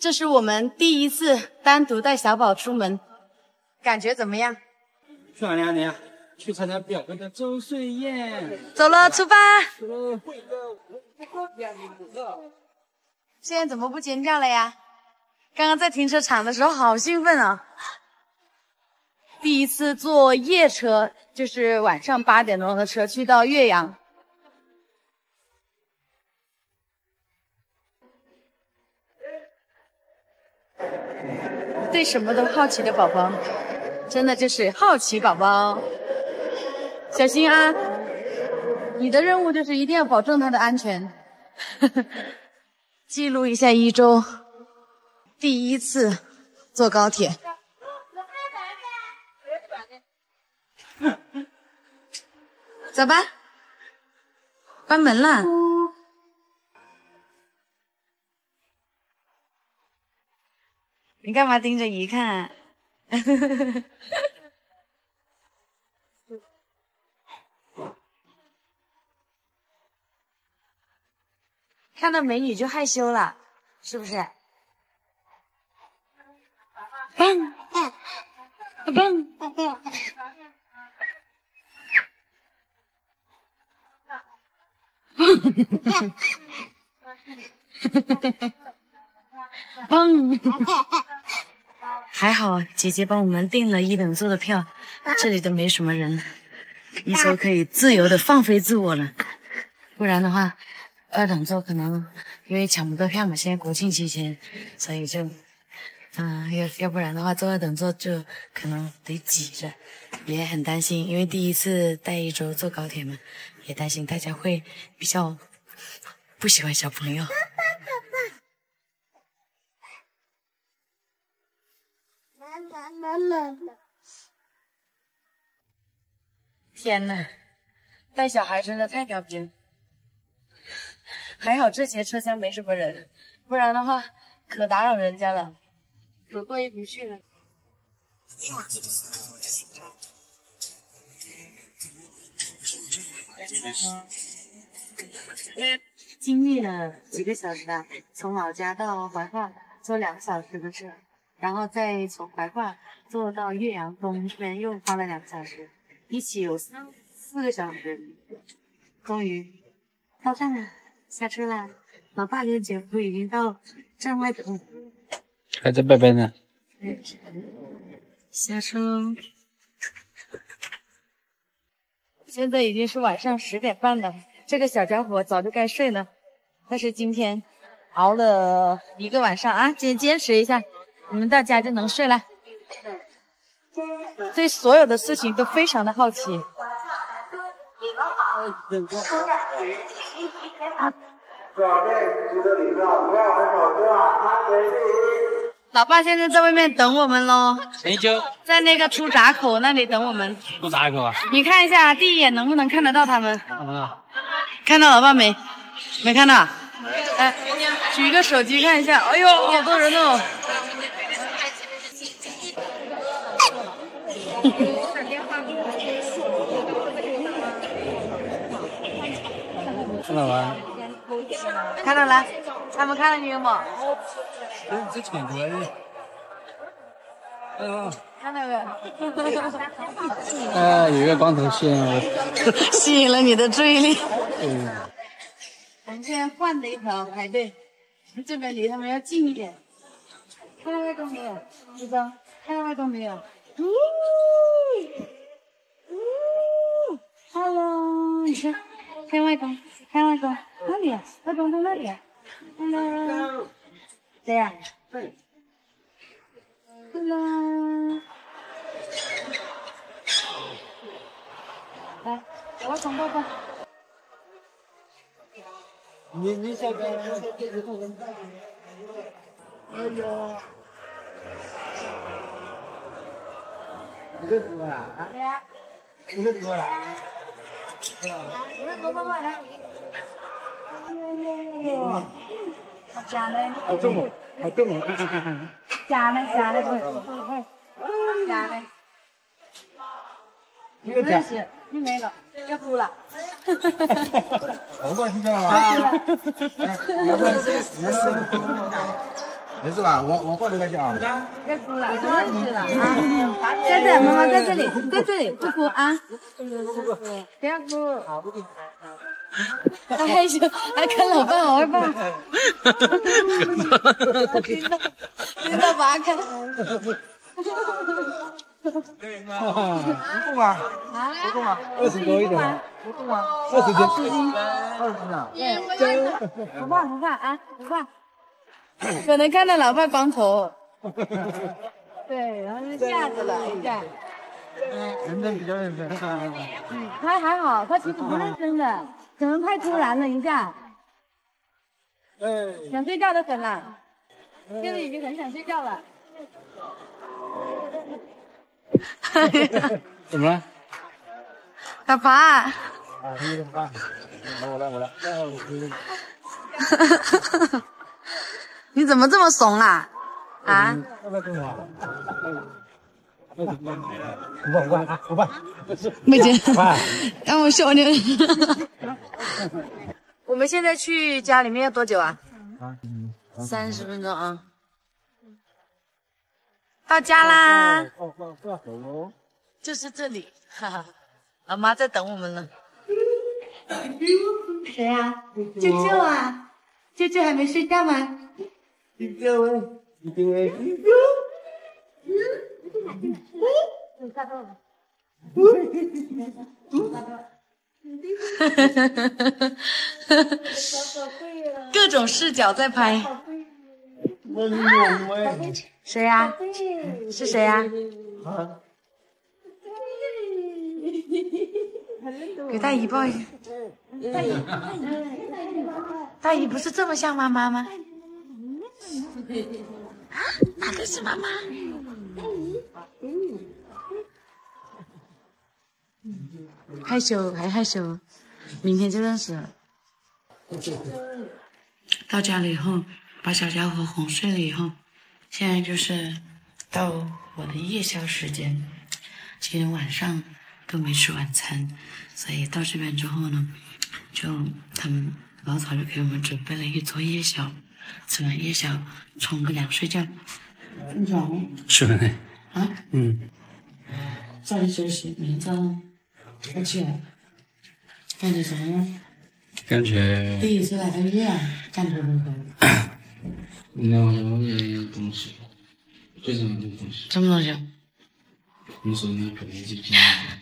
这是我们第一次单独带小宝出门，感觉怎么样？ 漂亮的，去参加表哥的周岁宴。 走了，出发！ 走了。 现在怎么不尖叫了呀？刚刚在停车场的时候好兴奋啊！第一次坐夜车，就是晚上8点钟的车，去到岳阳。对什么都好奇的宝宝，真的就是好奇宝宝。小心啊！你的任务就是一定要保证他的安全。记录一下1周第一次坐高铁。走吧，关门了。你干嘛盯着姨看？看到美女就害羞了，是不是？蹦蹦蹦！还好姐姐帮我们订了1等座的票，这里都没什么人，1周可以自由的放飞自我了。不然的话，2等座可能因为抢不到票嘛，现在国庆期间，所以就，要不然的话坐2等座就可能得挤着，也很担心，因为第一次带1周坐高铁嘛，也担心大家会比较不喜欢小朋友。天呐，带小孩真的太调皮了。还好这节车厢没什么人，不然的话可打扰人家了，可过意不去了。经历了几个小时啊，从老家到怀化坐2个小时的车，然后再从怀化坐到岳阳东这边又花了2个小时，一起有4个小时，终于到站了。下车啦！老爸跟姐夫已经到站外等我， 还在拜拜呢。 下车喽！现在已经是晚上10点半了，这个小家伙早就该睡了，但是今天熬了1个晚上啊，今天坚持一下，你们到家就能睡了。对所有的事情都非常的好奇。老爸现在在外面等我们喽，在那个出闸口那里等我们。 出闸口啊？ 你看一下，第一眼能不能看得到他们？看到老爸没？没看到？哎，举个手机看一下。哎呦，好多人哦！ 看到吗？ 看到了，他们看到你了吗？ 这挺多的。 看到没？ 有一个光头吸引我， 吸引了你的注意力。我们现在换了一条排队，这边离他们要近一点。看到外公没有？知道？看到外公没有？Hello， 你看，看外公，看外公，哪里啊？外公在那里啊 ？Hello， 对呀。Hello， 来，给外公抱抱。 你小哥，哎呦，你这多了啊？ 对呀。 你这多了。 外公抱抱来。好假嘞！ 好重哦，好重哦，看。 假嘞，假嘞，假嘞。 你个假。 你没了，要哭了。 好过去了吧？ 没事吧？我过来再讲。 该哭了，不认识了啊！在这，妈妈在这里，在这里，不哭啊！不要哭。他害羞，还跟老伴好害怕。领导把他看。 不够吗？ 啊？ 不够吗？20多一点。不够吗？20斤。20啊？ 不怕不怕啊，不怕。可能看到老爸光头。对，然后就吓着了一下。 认真比较认真。 他还好，他其实不认真的，可能太突然了一下。想睡觉的很了，现在已经很想睡觉了。 怎么了？ 爸爸。 啊，有点怕。我来。 你怎么这么怂啊？啊？ 不怕。 没见，让我笑你。我们现在去家里面要多久啊？30分钟啊。到家啦！就是这里，哈哈，老妈在等我们了。谁呀？舅舅啊！舅舅还没睡觉吗？各种视角在拍。谁呀？是谁呀？给大姨抱一个。大姨不是这么像妈妈吗？啊，哪个是妈妈？害羞还害羞，明天就认识了。到家了以后，把小家伙哄睡了以后，现在就是到我的夜宵时间。今天晚上都没吃晚餐，所以到这边之后呢，就他们老早就给我们准备了一桌夜宵。吃完夜宵，冲个凉睡觉。你爽吗？ 是的。 啊？早点休息，明早再起来。感觉怎么样？ 感觉第一次来到岳阳，感觉如何？ 了解东西，最重要的东西。 什么东西？ 你说你可能记不清。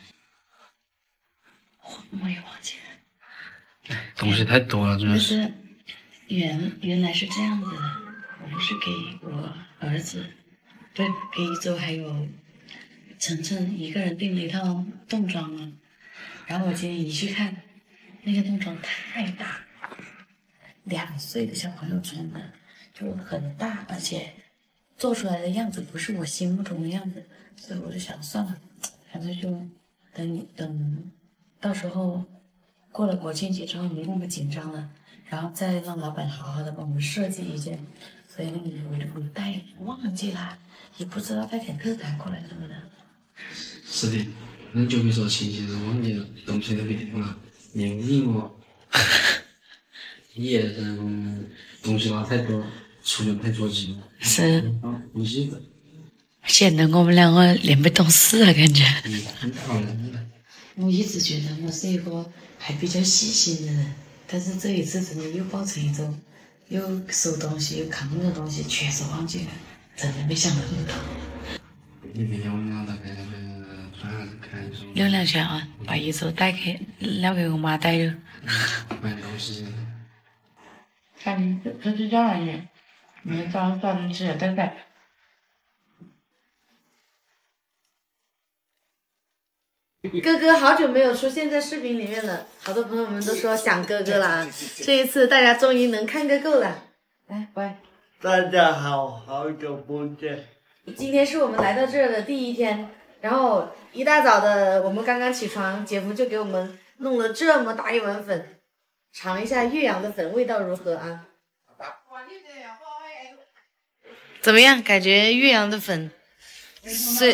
我也忘记了。 东西太多了，主要是。 原来是这样子的，我不是给我儿子，对，给一周还有晨晨一个人订了一套冬装了，然后我今天一去看，那个冬装太大，2岁的小朋友穿的就很大，而且做出来的样子不是我心目中的样子，所以我就想算了，干脆就等到时候过了国庆节之后没那么紧张了。然后再让老板好好的帮我们设计一件，所以那个衣服我就不带，忘记了，也不知道带点特产过来什么的。 是的，你就别说亲戚都忘记了，东西都变了，连你我也东西拿太多，出门太着急了。 是。 不记得。 显得我们两个脸被冻死了，感觉。 很好的。 我一直觉得我是一个还比较细心的人。但是这一次真的又暴成一周，又收东西又扛着东西，全是忘记了，真的没想到那么多。 你明天我们俩大概看一下。 溜两圈啊，把一周撂给我妈带着。 买东西。 看出去叫人去，明天早上早起来再带。哥哥好久没有出现在视频里面了，好多朋友们都说想哥哥了啊！这一次大家终于能看个够了。来，乖。 大家好，好久不见。 今天是我们来到这儿的第一天，然后一大早的我们刚刚起床，姐夫就给我们弄了这么大一碗粉，尝一下岳阳的粉味道如何啊？怎么样？感觉岳阳的粉是？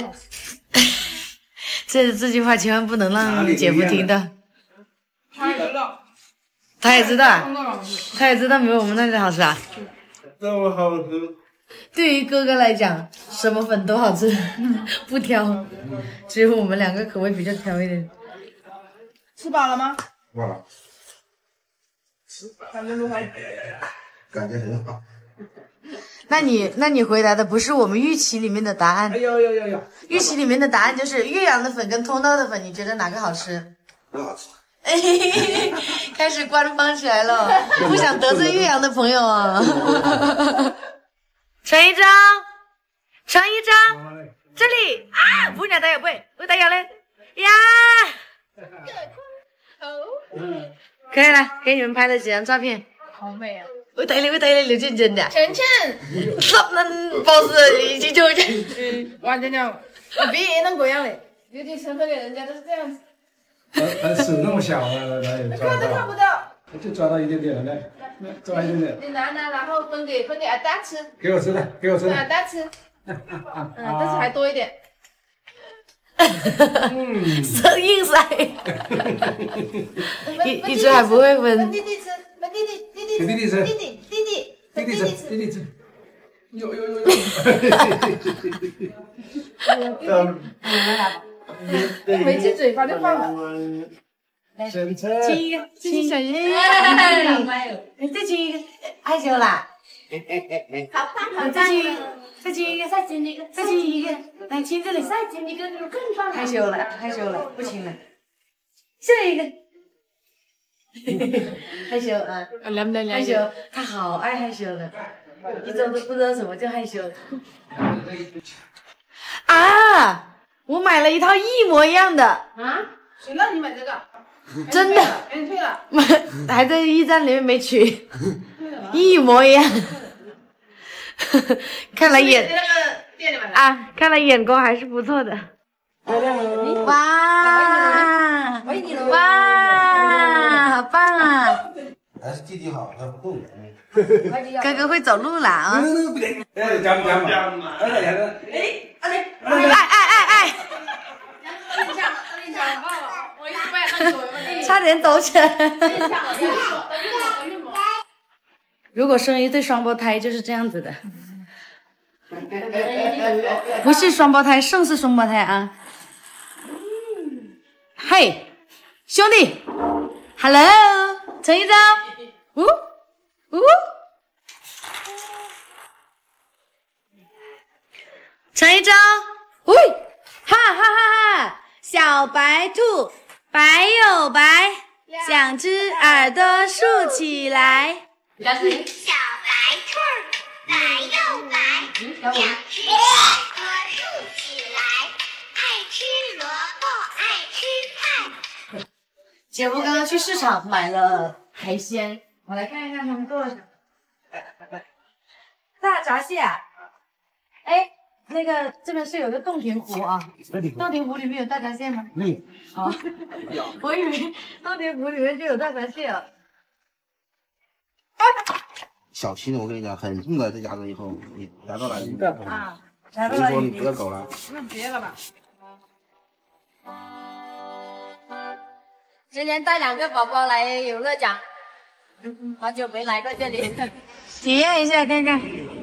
这句话千万不能让姐夫听到。他也知道，他也知道没有我们那里好吃啊。 这么好吃， 对于哥哥来讲，什么粉都好吃，不挑，只有我们两个口味比较挑一点。 吃饱了吗？ 忘了， 反正都还感觉很好。 那你回答的不是我们预期里面的答案。 有， 预期里面的答案就是岳阳的粉跟通道的粉，你觉得哪个好吃？ 不好吃。 开始官方起来了，不想得罪岳阳的朋友啊。成一张，这里啊，不鸟打有背，我打有嘞呀。可以了，给你们拍了几张照片， 好美啊！ 我打了，刘健真的。 晨晨， 那 boss 已经就哇，真的，别那个样嘞，有点成分给人家都是这样子。 手那么小啊，哪有抓看都看到？ 不到。 就抓到一点点了，来，抓一点点。 你拿，然后分给阿达吃， 给我吃的， 分阿达吃。但是还多一点。 生硬塞。一直还不会分。 弟弟吃， 给弟弟吃， 弟弟吃。 有。 回去嘴巴就放了。 晨晨， 亲一个，亲小心。再亲一个，害羞啦。 好棒， 再亲一个，再亲一个，来亲这里，再亲一个，更棒。害羞了，不亲了。下一个。害羞啊，害羞，他好爱害羞的，一周都不知道什么叫害羞。啊，我买了一套一模一样的。 啊？谁让你买这个？ 真的， 给你退了。 还在驿站里面没取，一模一样。看来眼那个店里买的啊，看来眼光还是不错的。哇，哇，好棒啊！ 还是弟弟好，他不动。 哥哥会走路了啊！ 哎，讲嘛， 哎，差点抖起来。如果生一对双胞胎就是这样子的，不是双胞胎，胜似双胞胎啊！嘿，兄弟 ，Hello， 陈一章，陈一章，喂，哈，小白兔，白又白，两只耳朵竖起来。 小白兔儿白又白，两只耳朵竖起来，爱吃萝卜爱吃菜。 姐夫刚刚去市场买了海鲜，我来看一看他们做了什么。大闸蟹啊，哎，那个这边是有个洞庭湖啊，洞庭湖里面有大闸蟹吗？哦，我以为洞庭湖里面就有大闸蟹了。 小心，我跟你讲，很硬的，这夹子以后你夹到了， 啊， 所以说你不要搞了。 那别了吧。 今天带2个宝宝来游乐场，好久没来过这里， 体验一下看看。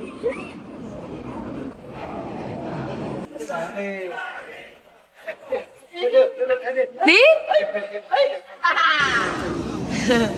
你，哈哈。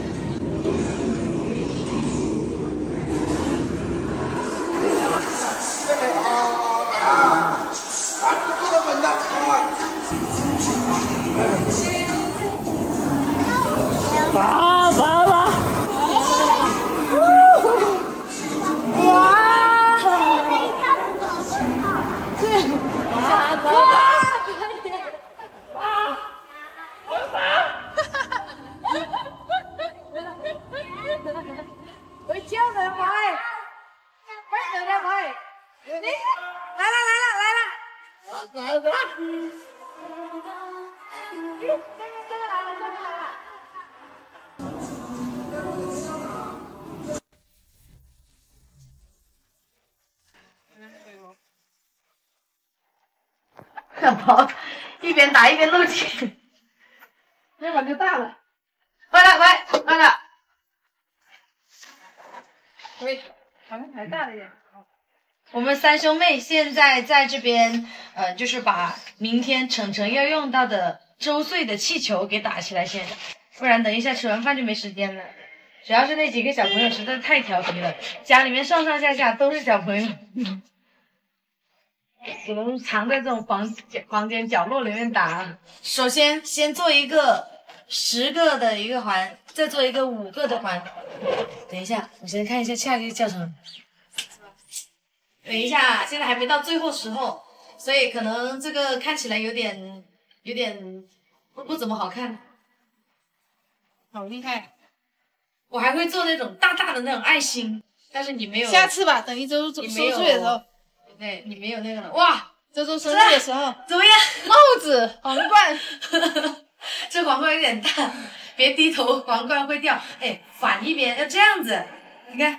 跑，一边打一边录起， 那碗就大了。 快了， 可以，好像还大了一点。 我们三兄妹现在在这边，就是把明天程程要用到的周岁的气球给打起来先，不然等一下吃完饭就没时间了。主要是那几个小朋友实在太调皮了，家里面上上下下都是小朋友，只能藏在这种房间角落里面打。首先先做一个10个的一个环，再做一个5个的环。等一下，我先看一下下一个教程。等一下，现在还没到最后时候，所以可能这个看起来有点不怎么好看。 好厉害！ 我还会做那种大大的那种爱心，但是你没有。 下次吧，等一周收岁的时候。 对，你没有那个了。哇， 这周生日的时候怎么样？ 帽子、皇冠， 这皇冠有点大，别低头，皇冠会掉。哎，反一边要这样子，你看。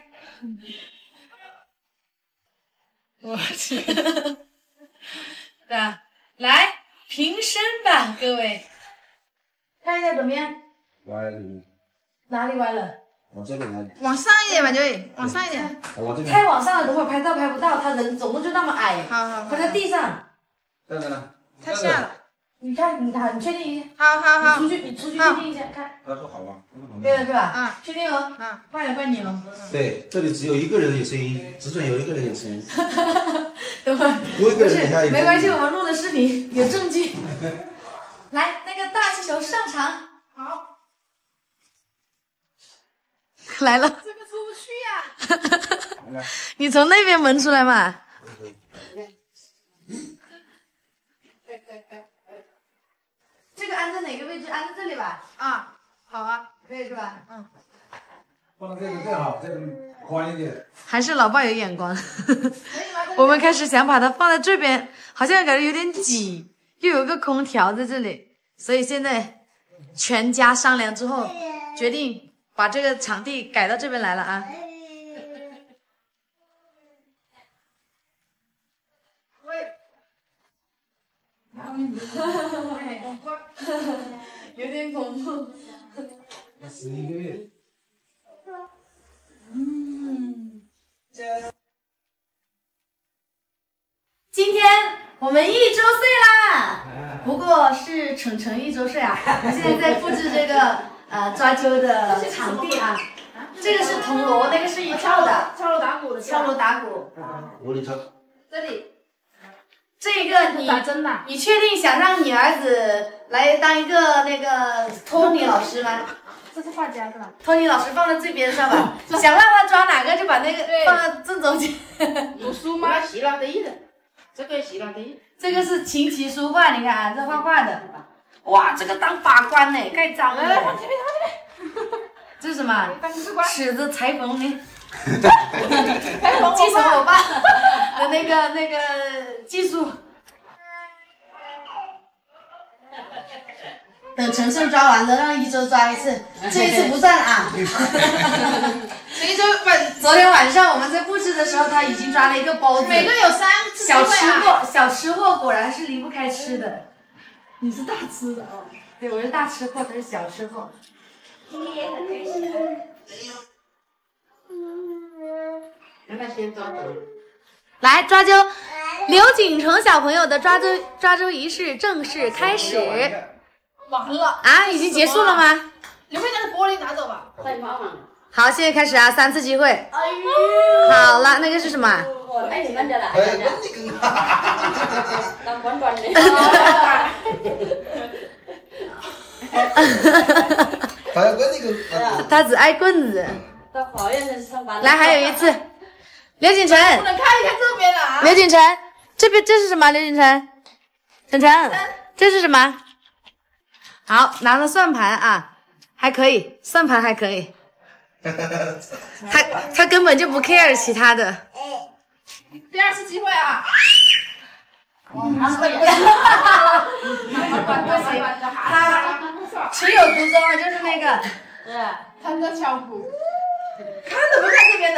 我去。 对啊，来平身吧，各位，看一下怎么样？ 歪了， 哪里歪了？ 往这边来， 往上一点吧，就往上一点。 往这边。 太往上了，等会儿拍照拍不到，他人总共就那么矮。 好。 他在地上。 在呢。 太下了。 你看，你确定一下。 好。 你出去确定一下，看。 他说好吧。 对了是吧？ 啊， 确定哦。 啊， 换来换你哦。 对，这里只有一个人有声音，只准有一个人有声音。 等会儿。 多一个人下一个。 没关系，我们录的视频有证据。来，那个大气球上场。 好。 来了。 这个出不去呀。 你从那边门出来嘛。这个安在哪个位置？安在这里吧。 啊，好啊， 可以是吧？ 嗯。 放这个最好，这个宽一点。 还是老爸有眼光。我们开始想把它放在这边，好像感觉有点挤，又有个空调在这里，所以现在全家商量之后，决定把这个场地改到这边来了啊。有点恐怖。 11个月。 今天我们1周岁啦，不过是程程1周岁啊。我现在在布置这个抓阄的场地啊。这个是铜锣，那个是一跳的， 敲锣打鼓的， 敲锣打鼓。 我里头。 这里。这个你确定想让你儿子来当一个那个托尼老师吗？ 这是画家是吧？ 托尼老师放在最边上吧，想让他抓哪个就把那个放在正中间。 读书吗？ 希腊第一的，这个希腊第一。 这个是琴棋书画，你看啊，这画画的。哇，这个当法官呢，盖章了。 来，往这边。 这是什么？尺子裁缝呢？ 继承我爸的那个技术。等程程抓完了，让1周抓一次，这一次不算啊。 这一周昨天晚上我们在布置的时候，他已经抓了一个包子。 每个有3次。 小吃货果然是离不开吃的。 你是大吃的哦。 对，我是大吃货，他是小吃货。 你也很开心。让他先抓阄。 来抓阄，刘景成小朋友的抓阄仪式正式开始。 完了啊，已经结束了吗？ 你会把玻璃拿走吧？ 太麻烦了。 好，现在开始啊，3次机会。 哎呦。 好了，那个是什么？ 哎，你们的了。当官官的。 他要跟那个。 他只爱棍子。 到法院上班。 来，还有一次。刘景成。 不能看一看这边了啊。 刘景成，这边这是什么？刘景成，晨晨，这是什么？好，拿了算盘啊，还可以，算盘还可以。他根本就不 care 其他的。 第2次机会啊！他情有独钟啊，就是那个。 对。 弹着巧鼓。看怎么看这边的？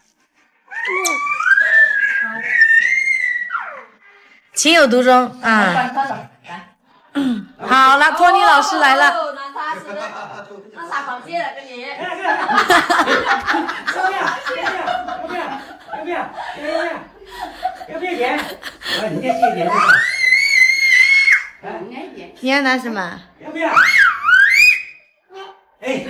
情有独钟啊。好了，托尼老师来了。 那撒绑架了，跟你。 要不要？ 你要拿什么？ 要不要？哎，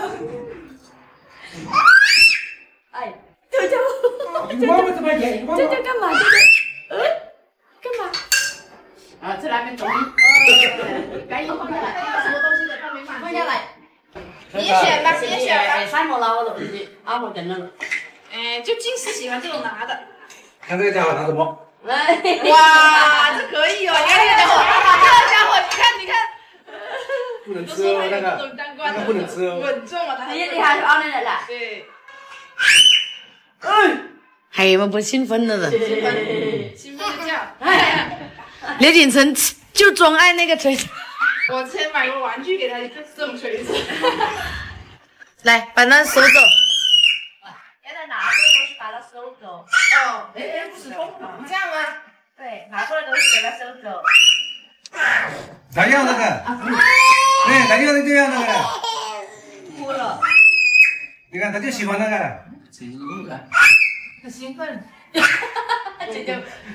哎，舅舅， 我们这边点， 舅舅干嘛？舅舅，干嘛？ 啊，这两边东西，赶紧放下来，什么东西的，他没放下来。你选吧，你选吧。 三毛拿我东西，阿毛跟了。 哎，就尽是喜欢这种拿的。 看这个家伙拿什么？ 来， 哇，这可以哦！你看这个家伙，这个家伙，你看， 不能吃哦，那个不能吃哦。 稳重啊，他你还是阿妹来了。 对。 还有不兴奋的人？ 兴奋的叫。 刘锦成就专爱那个锤子。 我之前买过玩具给他，就是这种锤子。 来，把那收走。 现在拿过来都是把它收走。 哦，哎，不是疯狂这样吗？ 对，拿过来都是给它收走。 咱要那个，对，咱就要那个。 哭了。 你看，他就喜欢那个。 很兴奋。 舅舅，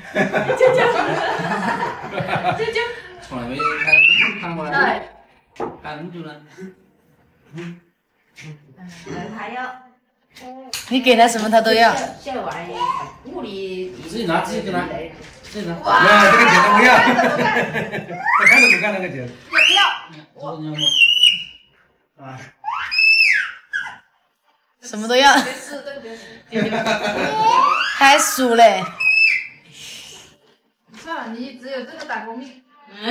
从来没看过来，看很久了。 还要。 你给他什么他都要。 这玩意物理。 自己拿，自己给他，自己拿。 哇，这个剪子不要，他看都不看那个剪子。 也不要。 啊。 什么都要。 别吃，这个别吃。 还数嘞。 算了，你只有这个打工命。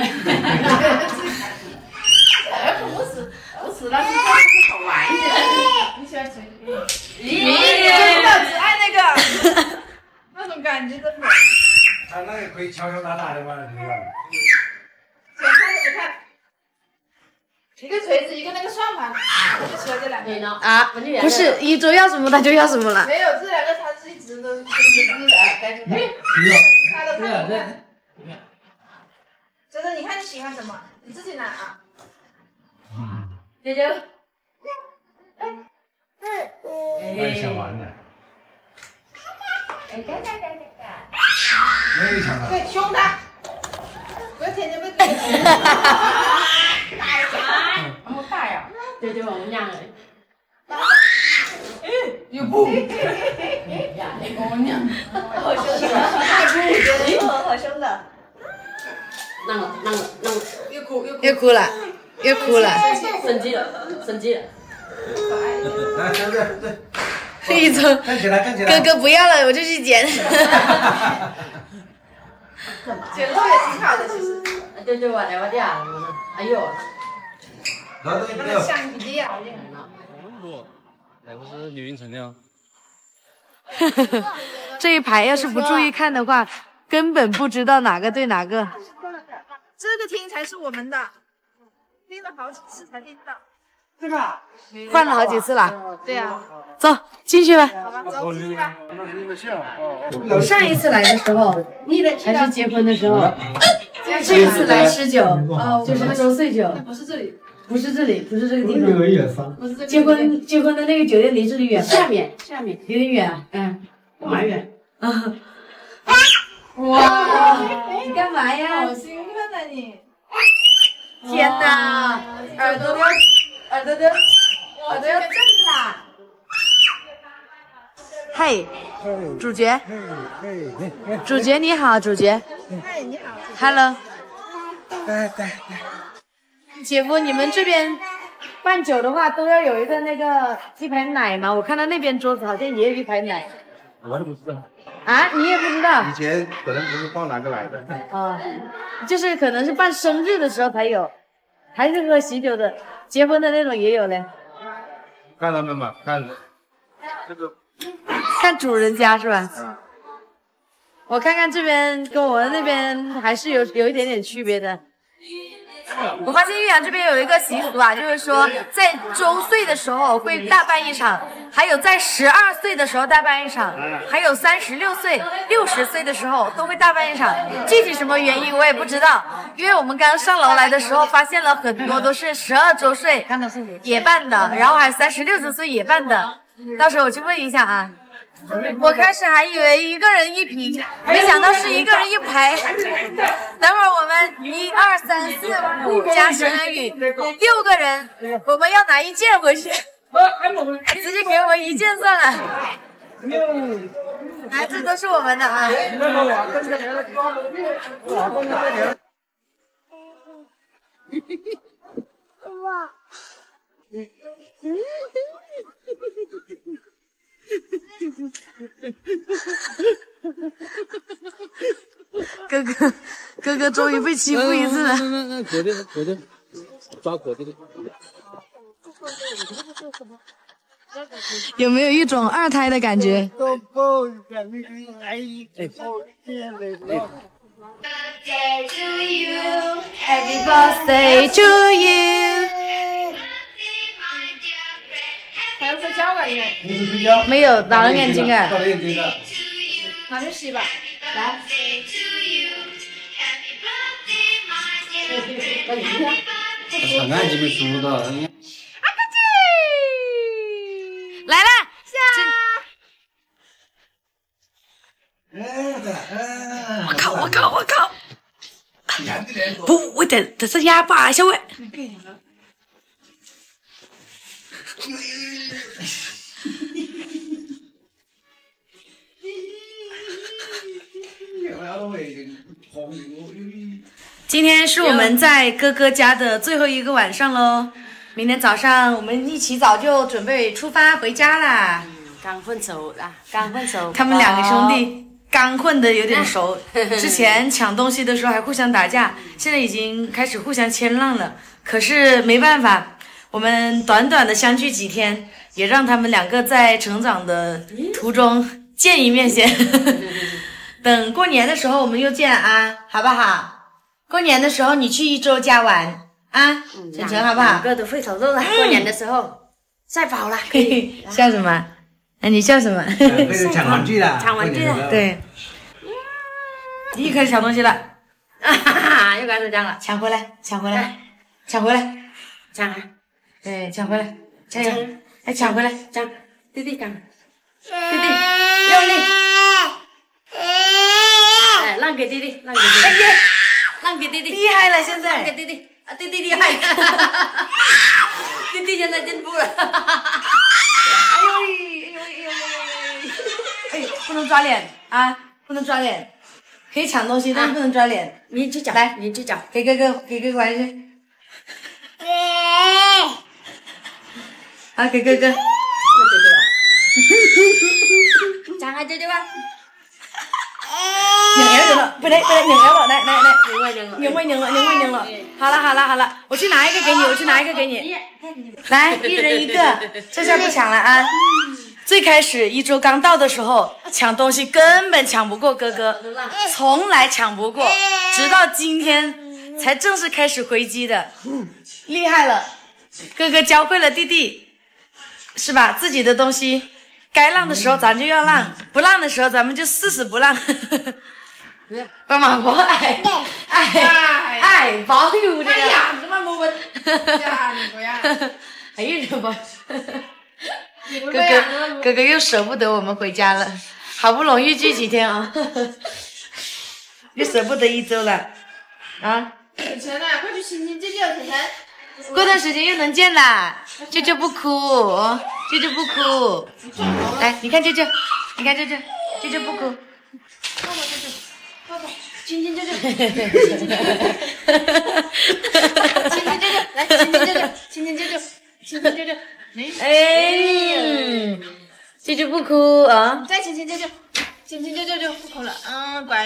不是，那是好玩一点。你喜欢谁？你真的只爱那个，那种感觉真的。 他那个可以敲敲打打的嘛，对吧？ 想看就看。一个锤子，一个那个算盘，我就喜欢这两个。 啊，不是一周要什么他就要什么了。 没有，这两个他是一直都是该看。他都看不看？真的，你看你喜欢什么，你自己拿啊。 舅舅。 我也想玩的。 哎，干。 我也想玩。 对，凶他，不要天天被怼。 大呀！那么大呀！舅舅，我们两个。 又不。 呀，我们俩。 好凶的， 好凶的。那个， 又哭了， 生气了。 来，对， 一周站起来。 哥哥不要了，我就去捡。 捡肉也挺好的，其实。 舅舅，我来我家，哎呦。 然后这那个橡皮啊。 那不是刘云成的哦。 这一排要是不注意看的话，根本不知道哪个对哪个。 这个厅才是我们的，听了好几次才听到。 这个换了好几次了。 对呀。 走进去吧。 好吧，走进去吧。 上一次来的时候，还是结婚的时候，这一次来吃酒，就是周岁酒。 不是这里。 不是这里，不是这个地方。 不是这个。 结婚的那个酒店离这里远吗？ 下面有点远。 蛮远。 哇，你干嘛呀？ 好兴奋啊你！ 天哪，耳朵都要震了。嘿，主角你好，主角。 嗨，你好。 Hello。姐夫，你们这边办酒的话，都要有一个那个一排奶吗？我看到那边桌子好像也有一排奶。 我都不知道。 啊，你也不知道？ 以前可能不是放哪个来的。 啊，就是可能是办生日的时候才有，还是喝喜酒的，结婚的那种也有嘞。 看他们嘛，看这个。 看主人家是吧？我看看这边跟我那边还是有一点点区别的。我发现岳阳这边有一个习俗啊，就是说在周岁的时候会大办一场，还有在12岁的时候大办一场，还有36岁、60岁的时候都会大办一场。具体什么原因我也不知道，因为我们刚上楼来的时候发现了很多都是12周岁也办的，然后还有36周岁也办的。到时候我去问一下啊。 我开始还以为一个人一瓶，没想到是一个人一排。等会儿我们1、2、3、4、5加沈恩宇6个人，我们要拿1件回去，直接给我们1件算了。来，这都是我们的啊。哥哥终于被欺负一次了。 果的，抓果的。 有没有一种2胎的感觉？Happy birthday to you。 还要睡觉吧？应该。 没有，打了眼睛啊。 那就洗吧。来。 长安这边输的。 来了，我靠！不，我得是哑巴小喂。今天是我们在哥哥家的最后一个晚上喽，明天早上我们一起早就准备出发回家啦。 刚分手啦，刚分手。 他们2个兄弟刚混的有点熟，之前抢东西的时候还互相打架，现在已经开始互相谦让了。可是没办法，我们短短的相聚几天，也让他们2个在成长的途中见一面先。等过年的时候我们又见啊，好不好？过年的时候你去1周家玩啊，晨晨好不好？ 2个都会走路了，过年的时候晒饱了，可以。 笑什么？你笑什么？ 抢玩具了， 抢玩具了。 对，又开始抢东西了， 又开始抢了， 抢回来，抢！对，抢回来，加油！来抢回来， 抢！弟弟抢！弟弟用力！哎，让给弟弟，让给弟弟，让给弟弟， 厉害了！现在让给弟弟啊，弟弟厉害！弟弟现在进步了！ 哎，不能抓脸啊！不能抓脸，可以抢东西，但是不能抓脸。 你去找， 来， 你去找， 给哥哥玩去。好，给哥哥。 抢下舅舅吧。 拧了，不对，拧了，来， 拧了。好了，我去拿一个给你，来，1人1个，这下不抢了啊。最开始1周刚到的时候，抢东西根本抢不过哥哥，从来抢不过，直到今天才正式开始回击的，厉害了！哥哥教会了弟弟，是吧？自己的东西该让的时候咱就要让，不让的时候咱们就誓死不让。爸妈我爱保佑这个。哎呀，怎么没问？哎呀，怎么？哥哥又舍不得我们回家了，好不容易聚几天啊，又舍不得1周了啊！ 晨晨啊，快去亲亲舅舅，晨晨。 过段时间又能见啦，舅舅不哭，来，你看舅舅，舅舅不哭。 抱抱，亲亲舅舅，来，亲亲舅舅。 哎，舅舅不哭啊！ 再亲亲舅舅，就不哭了。乖，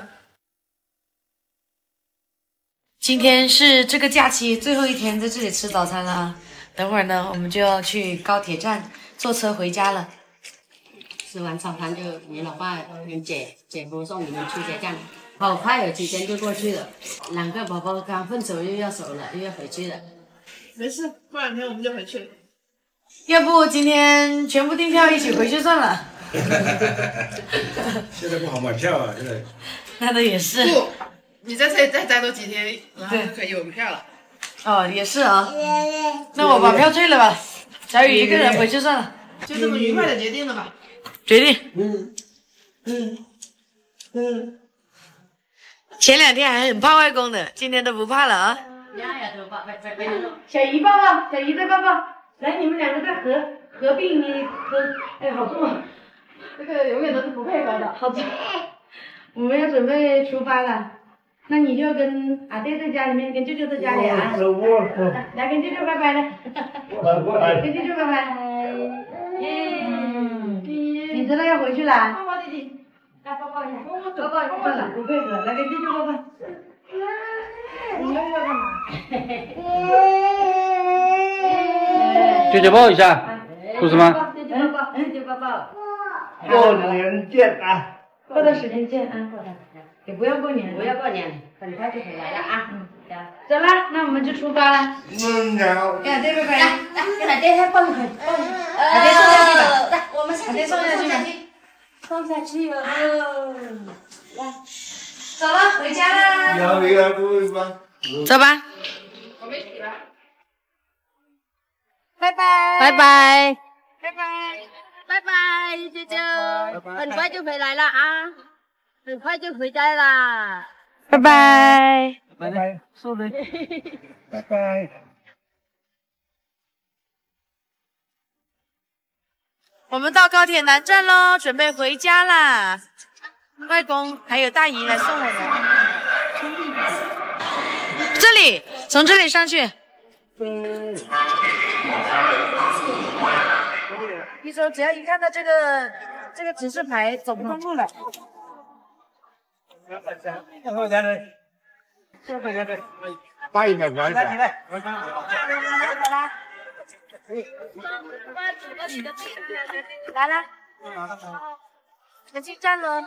今天是这个假期最后一天，在这里吃早餐了啊！等会儿呢，我们就要去高铁站坐车回家了。 吃完早餐就你老爸跟姐夫送你们去结账，好快有几天就过去了。2个宝宝刚分手又要走了，又要回去了。 没事，过2天我们就回去了。 要不今天全部订票一起回去算了。 现在不好买票啊，现在。 那倒也是。 不，你在这里再待多几天，然后就可以有票了。 哦，也是啊。那我把票退了吧，小雨一个人回去算了。 就这么愉快的决定了吧？ 决定。前2天还很怕外公的，今天都不怕了啊。小姨抱抱，小姨再抱抱。来，你们2个再合并，你哎，好重啊！这个永远都是不配合的，好重。我们要准备出发了，那你就跟阿爹在家里面，跟舅舅在家里啊。来跟舅舅拜拜了。跟舅舅拜拜。你知道要回去了？抱抱弟弟，来抱抱一下，抱抱算了，不配合，来跟舅舅抱抱。你又要干嘛？ 舅舅抱一下，做什么？ 舅抱抱。 过年见啊！ 过段时间见啊，也不要过年， 不要过年，很快就回来了啊。 走了，那我们就出发了。给阿爹拜拜。 来，给阿爹抱一回， 阿爹送下去吧。 来，我们下去，送下去了。来， 走了，回家啦。 走吧。 我没洗了。 拜拜。 拜拜。 拜拜。拜拜，舅舅，很快就回来了啊，很快就回家啦。 拜拜。 拜拜，收了。拜拜。 我们到高铁南站喽，准备回家啦。外公还有大姨来送我们。这里，从这里上去。一说只要一看到这个指示牌，走不通路了。 快一点，快一点。 来了，要进站了。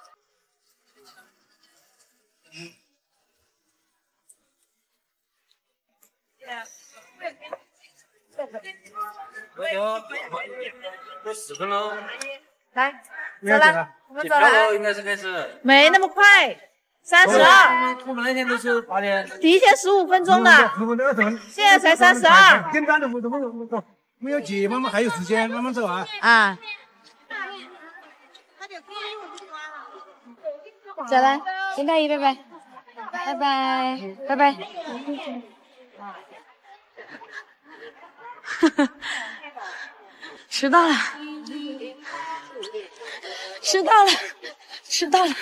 10分钟。 来，走了，我们走了。 应该是开始。 没那么快，32。 我们那天都是8点。 提前15分钟的，现在才32。 简单的不没有急，慢慢还有时间，慢慢走啊。 啊。走了，跟大姨拜拜，拜拜，拜拜。迟到了，迟到了，迟到了。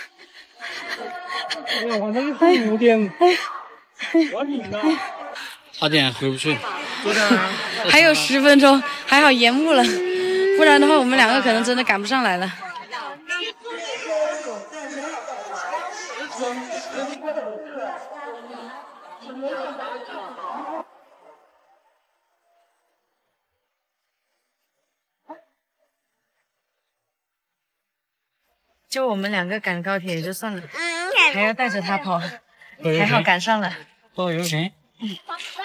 晚上5点。 8点回不去。 还有10分钟，还好延误了，不然的话我们2个可能真的赶不上来了。就我们2个赶高铁也就算了，还要带着他跑，还好赶上了。 报油钱。